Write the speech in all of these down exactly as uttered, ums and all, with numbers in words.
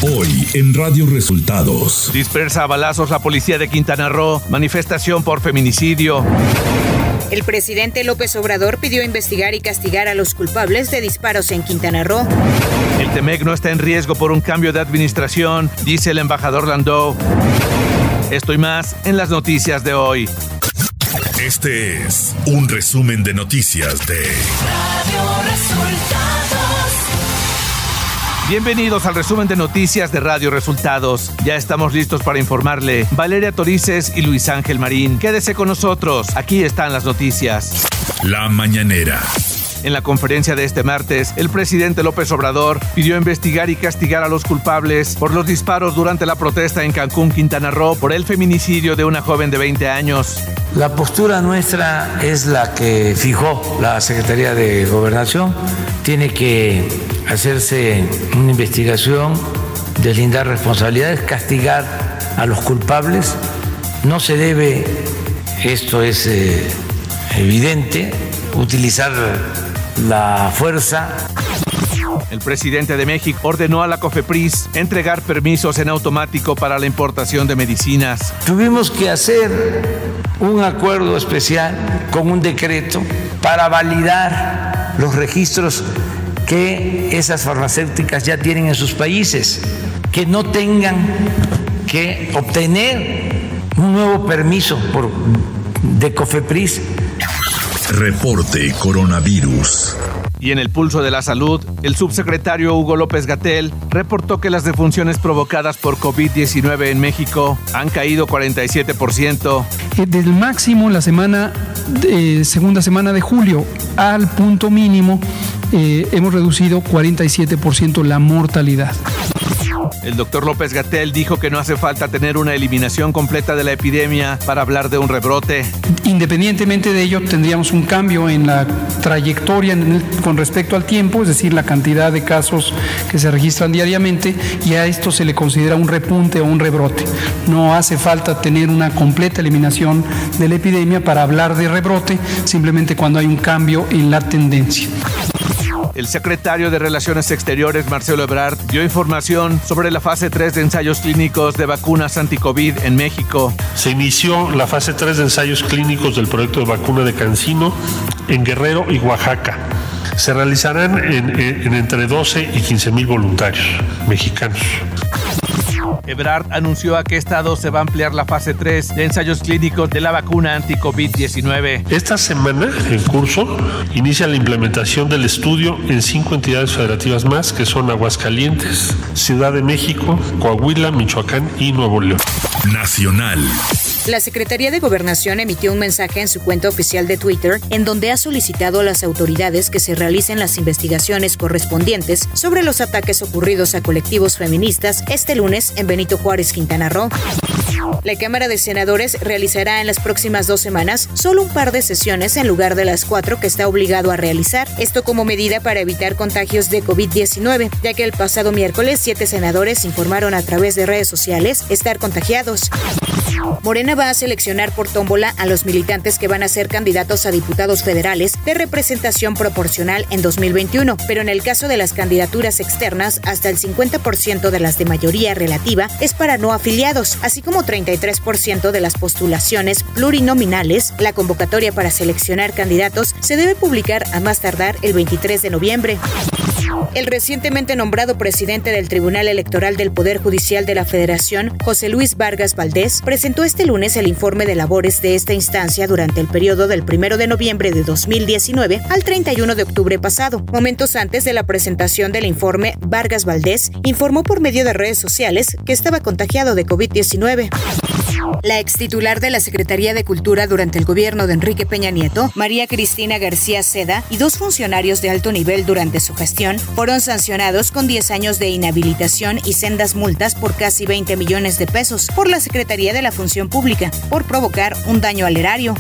Hoy en Radio Resultados. Dispersa a balazos la policía de Quintana Roo. Manifestación por feminicidio. El presidente López Obrador pidió investigar y castigar a los culpables de disparos en Quintana Roo. El Temec no está en riesgo por un cambio de administración, dice el embajador Landau. Esto y más en las noticias de hoy. Este es un resumen de noticias de Radio Resultados. Bienvenidos al resumen de noticias de Radio Resultados. Ya estamos listos para informarle Valeria Torices y Luis Ángel Marín. Quédese con nosotros, aquí están las noticias. La mañanera. En la conferencia de este martes, el presidente López Obrador pidió investigar y castigar a los culpables por los disparos durante la protesta en Cancún, Quintana Roo, por el feminicidio de una joven de veinte años. La postura nuestra es la que fijó la Secretaría de Gobernación. Tiene que hacerse una investigación, deslindar responsabilidades, castigar a los culpables. No se debe, esto es eh, evidente, utilizar la fuerza. El presidente de México ordenó a la COFEPRIS entregar permisos en automático para la importación de medicinas. Tuvimos que hacer un acuerdo especial con un decreto para validar los registros que esas farmacéuticas ya tienen en sus países, que no tengan que obtener un nuevo permiso por, de COFEPRIS. Reporte coronavirus. Y en el pulso de la salud, el subsecretario Hugo López-Gatell reportó que las defunciones provocadas por covid diecinueve en México han caído cuarenta y siete por ciento. Del máximo la semana, de, segunda semana de julio al punto mínimo, eh, hemos reducido cuarenta y siete por ciento la mortalidad. El doctor López-Gatell dijo que no hace falta tener una eliminación completa de la epidemia para hablar de un rebrote. Independientemente de ello, tendríamos un cambio en la trayectoria en el, con respecto al tiempo, es decir, la cantidad de casos que se registran diariamente, y a esto se le considera un repunte o un rebrote. No hace falta tener una completa eliminación de la epidemia para hablar de rebrote, simplemente cuando hay un cambio en la tendencia. El secretario de Relaciones Exteriores, Marcelo Ebrard, dio información sobre la fase tres de ensayos clínicos de vacunas anti-COVID en México. Se inició la fase tres de ensayos clínicos del proyecto de vacuna de CanSino en Guerrero y Oaxaca. Se realizarán en, en, en entre doce y quince mil voluntarios mexicanos. Ebrard anunció a qué estado se va a ampliar la fase tres de ensayos clínicos de la vacuna anti-COVID diecinueve. Esta semana, en curso, inicia la implementación del estudio en cinco entidades federativas más, que son Aguascalientes, Ciudad de México, Coahuila, Michoacán y Nuevo León. Nacional. La Secretaría de Gobernación emitió un mensaje en su cuenta oficial de Twitter en donde ha solicitado a las autoridades que se realicen las investigaciones correspondientes sobre los ataques ocurridos a colectivos feministas este lunes en Benito Juárez, Quintana Roo. La Cámara de Senadores realizará en las próximas dos semanas solo un par de sesiones en lugar de las cuatro que está obligado a realizar, esto como medida para evitar contagios de covid diecinueve, ya que el pasado miércoles siete senadores informaron a través de redes sociales estar contagiados. Morena va a seleccionar por tómbola a los militantes que van a ser candidatos a diputados federales de representación proporcional en dos mil veintiuno, pero en el caso de las candidaturas externas, hasta el cincuenta por ciento de las de mayoría relativa es para no afiliados, así como treinta y tres por ciento de las postulaciones plurinominales. La convocatoria para seleccionar candidatos se debe publicar a más tardar el veintitrés de noviembre. El recientemente nombrado presidente del Tribunal Electoral del Poder Judicial de la Federación, José Luis Vargas Valdés, presentó este lunes el informe de labores de esta instancia durante el periodo del primero de noviembre de dos mil diecinueve al treinta y uno de octubre pasado. Momentos antes de la presentación del informe, Vargas Valdés informó por medio de redes sociales que estaba contagiado de covid diecinueve. La extitular de la Secretaría de Cultura durante el gobierno de Enrique Peña Nieto, María Cristina García Seda, y dos funcionarios de alto nivel durante su gestión fueron sancionados con diez años de inhabilitación y sendas multas por casi veinte millones de pesos por la Secretaría de la Función Pública por provocar un daño al erario.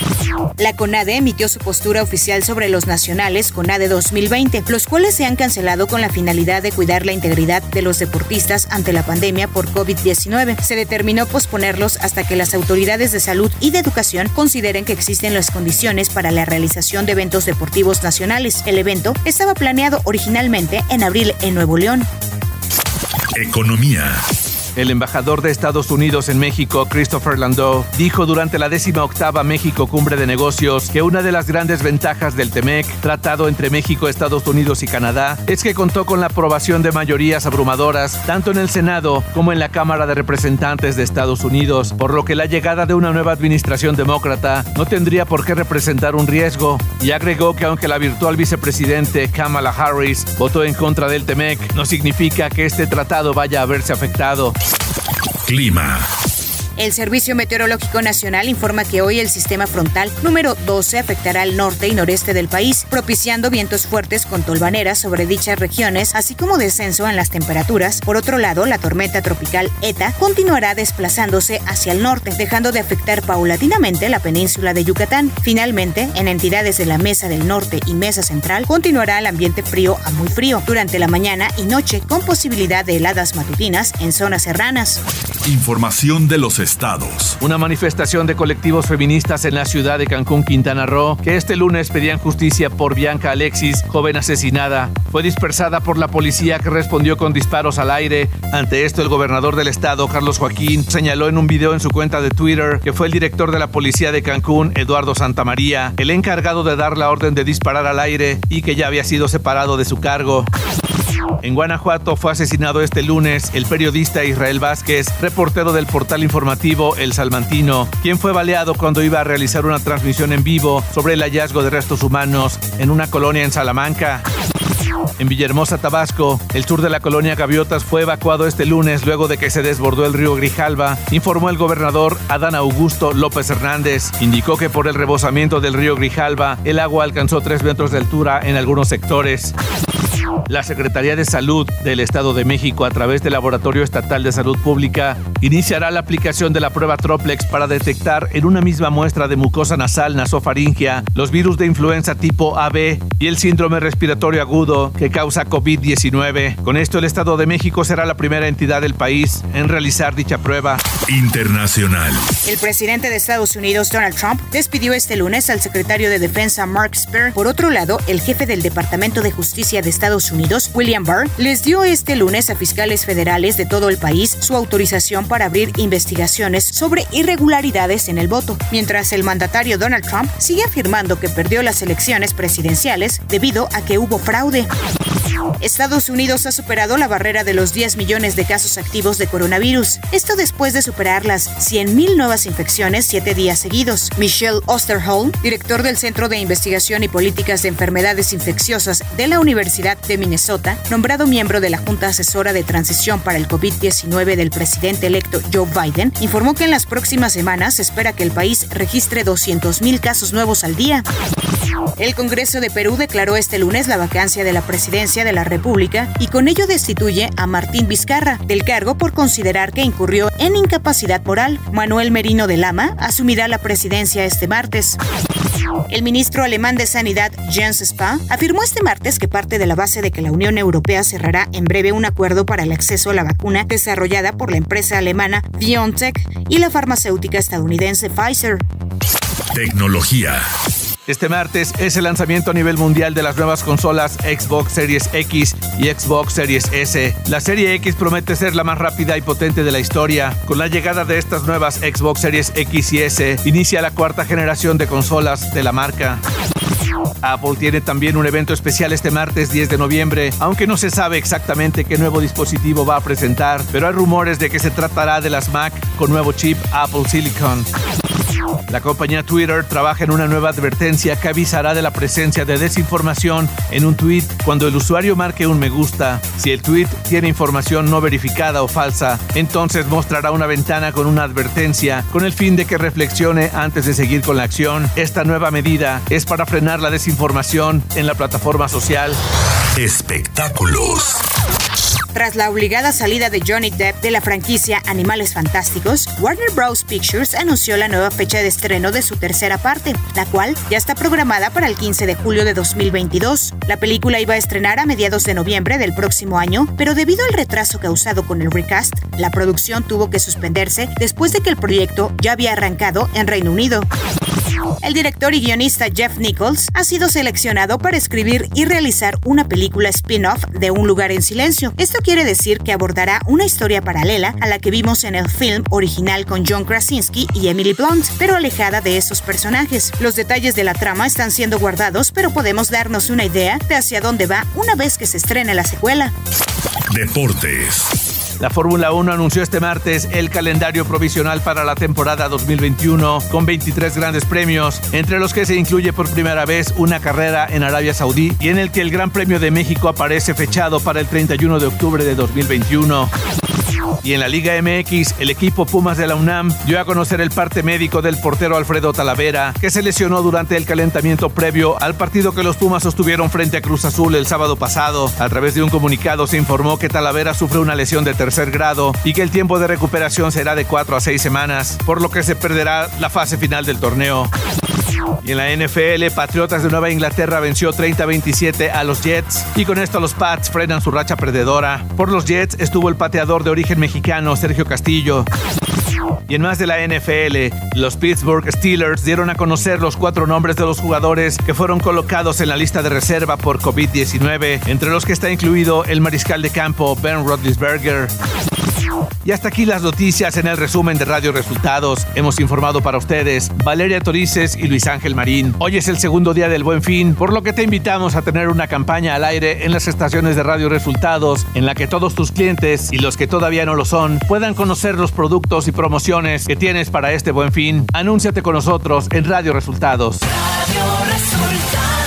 La CONADE emitió su postura oficial sobre los nacionales CONADE dos mil veinte, los cuales se han cancelado con la finalidad de cuidar la integridad de los deportistas ante la pandemia por covid diecinueve. Se determinó posponerlos hasta que las autoridades de salud y de educación consideren que existen las condiciones para la realización de eventos deportivos nacionales. El evento estaba planeado originalmente en abril en Nuevo León. Economía. El embajador de Estados Unidos en México, Christopher Landau, dijo durante la décima octava México Cumbre de Negocios que una de las grandes ventajas del TEMEC, tratado entre México, Estados Unidos y Canadá, es que contó con la aprobación de mayorías abrumadoras, tanto en el Senado como en la Cámara de Representantes de Estados Unidos, por lo que la llegada de una nueva administración demócrata no tendría por qué representar un riesgo, y agregó que aunque la virtual vicepresidente Kamala Harris votó en contra del TEMEC, no significa que este tratado vaya a verse afectado. Clima. El Servicio Meteorológico Nacional informa que hoy el sistema frontal número doce afectará al norte y noreste del país, propiciando vientos fuertes con tolvaneras sobre dichas regiones, así como descenso en las temperaturas. Por otro lado, la tormenta tropical ETA continuará desplazándose hacia el norte, dejando de afectar paulatinamente la península de Yucatán. Finalmente, en entidades de la Mesa del Norte y Mesa Central, continuará el ambiente frío a muy frío durante la mañana y noche, con posibilidad de heladas matutinas en zonas serranas. Información de los estados. Una manifestación de colectivos feministas en la ciudad de Cancún, Quintana Roo, que este lunes pedían justicia por Bianca Alexis, joven asesinada, fue dispersada por la policía, que respondió con disparos al aire. Ante esto, el gobernador del estado, Carlos Joaquín, señaló en un video en su cuenta de Twitter que fue el director de la policía de Cancún, Eduardo Santamaría, el encargado de dar la orden de disparar al aire y que ya había sido separado de su cargo. En Guanajuato fue asesinado este lunes el periodista Israel Vázquez, reportero del portal informativo El Salmantino, quien fue baleado cuando iba a realizar una transmisión en vivo sobre el hallazgo de restos humanos en una colonia en Salamanca. En Villahermosa, Tabasco, el sur de la colonia Gaviotas fue evacuado este lunes luego de que se desbordó el río Grijalva, informó el gobernador Adán Augusto López Hernández. Indicó que por el rebosamiento del río Grijalva, el agua alcanzó tres metros de altura en algunos sectores. La Secretaría de Salud del Estado de México, a través del Laboratorio Estatal de Salud Pública, iniciará la aplicación de la prueba Troplex para detectar en una misma muestra de mucosa nasal nasofaringea los virus de influenza tipo A B y el síndrome respiratorio agudo que causa COVID diecinueve. Con esto, el Estado de México será la primera entidad del país en realizar dicha prueba. Internacional. El presidente de Estados Unidos, Donald Trump, despidió este lunes al secretario de Defensa, Mark Esper. Por otro lado, el jefe del Departamento de Justicia de Estados Unidos, William Barr, les dio este lunes a fiscales federales de todo el país su autorización para abrir investigaciones sobre irregularidades en el voto, mientras el mandatario Donald Trump sigue afirmando que perdió las elecciones presidenciales debido a que hubo fraude. Estados Unidos ha superado la barrera de los diez millones de casos activos de coronavirus. Esto después de superar las cien mil nuevas infecciones siete días seguidos. Michelle Osterholm, director del Centro de Investigación y Políticas de Enfermedades Infecciosas de la Universidad de Minnesota, nombrado miembro de la Junta Asesora de Transición para el COVID diecinueve del presidente electo Joe Biden, informó que en las próximas semanas se espera que el país registre doscientos mil casos nuevos al día. El Congreso de Perú declaró este lunes la vacancia de la presidencia de la República y con ello destituye a Martín Vizcarra del cargo por considerar que incurrió en incapacidad moral. Manuel Merino de Lama asumirá la presidencia este martes. El ministro alemán de Sanidad, Jens Spahn, afirmó este martes que parte de la base de que la Unión Europea cerrará en breve un acuerdo para el acceso a la vacuna desarrollada por la empresa alemana BioNTech y la farmacéutica estadounidense Pfizer. Tecnología. Este martes es el lanzamiento a nivel mundial de las nuevas consolas Xbox Series X y Xbox Series S. La serie X promete ser la más rápida y potente de la historia. Con la llegada de estas nuevas Xbox Series X y S, inicia la cuarta generación de consolas de la marca. Apple tiene también un evento especial este martes diez de noviembre, aunque no se sabe exactamente qué nuevo dispositivo va a presentar, pero hay rumores de que se tratará de las Mac con nuevo chip Apple Silicon. La compañía Twitter trabaja en una nueva advertencia que avisará de la presencia de desinformación en un tweet cuando el usuario marque un me gusta. Si el tweet tiene información no verificada o falsa, entonces mostrará una ventana con una advertencia con el fin de que reflexione antes de seguir con la acción. Esta nueva medida es para frenar la desinformación en la plataforma social. Espectáculos. Tras la obligada salida de Johnny Depp de la franquicia Animales Fantásticos, Warner Bros. Pictures anunció la nueva fecha de estreno de su tercera parte, la cual ya está programada para el quince de julio de dos mil veintidós. La película iba a estrenar a mediados de noviembre del próximo año, pero debido al retraso causado con el recast, la producción tuvo que suspenderse después de que el proyecto ya había arrancado en Reino Unido. El director y guionista Jeff Nichols ha sido seleccionado para escribir y realizar una película spin-off de Un lugar en silencio. Esto quiere decir que abordará una historia paralela a la que vimos en el film original con John Krasinski y Emily Blunt, pero alejada de esos personajes. Los detalles de la trama están siendo guardados, pero podemos darnos una idea de hacia dónde va una vez que se estrene la secuela. Deportes. La Fórmula uno anunció este martes el calendario provisional para la temporada dos mil veintiuno con veintitrés grandes premios, entre los que se incluye por primera vez una carrera en Arabia Saudí y en el que el Gran Premio de México aparece fechado para el treinta y uno de octubre de dos mil veintiuno. Y en la Liga M X, el equipo Pumas de la UNAM dio a conocer el parte médico del portero Alfredo Talavera, que se lesionó durante el calentamiento previo al partido que los Pumas sostuvieron frente a Cruz Azul el sábado pasado. A través de un comunicado se informó que Talavera sufre una lesión de tercer grado y que el tiempo de recuperación será de cuatro a seis semanas, por lo que se perderá la fase final del torneo. Y en la N F L, Patriotas de Nueva Inglaterra venció treinta a veintisiete a los Jets y con esto los Pats frenan su racha perdedora. Por los Jets estuvo el pateador de origen mexicano Sergio Castillo. Y en más de la N F L, los Pittsburgh Steelers dieron a conocer los cuatro nombres de los jugadores que fueron colocados en la lista de reserva por COVID diecinueve, entre los que está incluido el mariscal de campo Ben Roethlisberger. Y hasta aquí las noticias en el resumen de Radio Resultados. Hemos informado para ustedes Valeria Torices y Luis Ángel Marín. Hoy es el segundo día del Buen Fin, por lo que te invitamos a tener una campaña al aire en las estaciones de Radio Resultados, en la que todos tus clientes y los que todavía no lo son puedan conocer los productos y promociones que tienes para este Buen Fin. Anúnciate con nosotros en Radio Resultados. Radio Resultados.